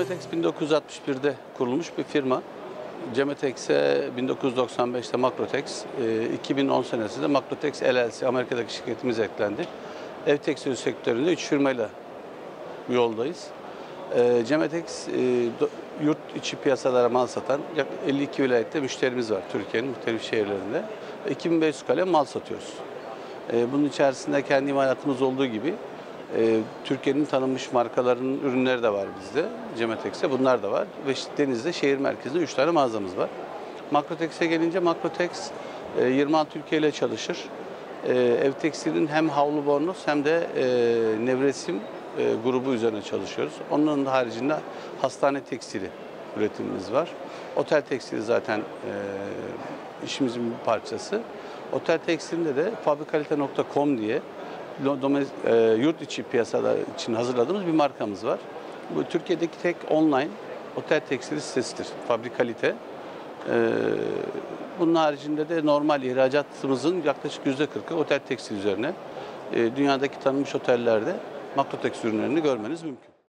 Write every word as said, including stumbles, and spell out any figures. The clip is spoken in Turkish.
Cemetex bin dokuz yüz altmış bir'de kurulmuş bir firma. Cemetex'e bin dokuz yüz doksan beş'te Makrotex, iki bin on senesinde Makrotex L L C Amerika'daki şirketimiz eklendi. Ev tekstili sektöründe üç firmayla bu yoldayız. Cemetex yurt içi piyasalara mal satan elli iki vilayette müşterimiz var Türkiye'nin muhtelif şehirlerinde. iki bin beş yüz kalem mal satıyoruz. Bunun içerisinde kendi imalatımız olduğu gibi Türkiye'nin tanınmış markalarının ürünleri de var bizde. Cemetex'te bunlar da var. Ve Deniz'de şehir merkezinde üç tane mağazamız var. Makrotex'e gelince Makrotex yirmi altı ülkeyle çalışır. Ev tekstilinin hem havlu bornoz hem de nevresim grubu üzerine çalışıyoruz. Onun haricinde hastane tekstili üretimimiz var. Otel tekstili zaten işimizin bir parçası. Otel tekstilinde de fabrikalite nokta com diye yurt içi piyasalar için hazırladığımız bir markamız var. Bu Türkiye'deki tek online otel tekstili sitesidir. Fabrikalite. Bunun haricinde de normal ihracatımızın yaklaşık yüzde kırk'ı otel tekstil üzerine. Dünyadaki tanınmış otellerde Makrotex ürünlerini görmeniz mümkün.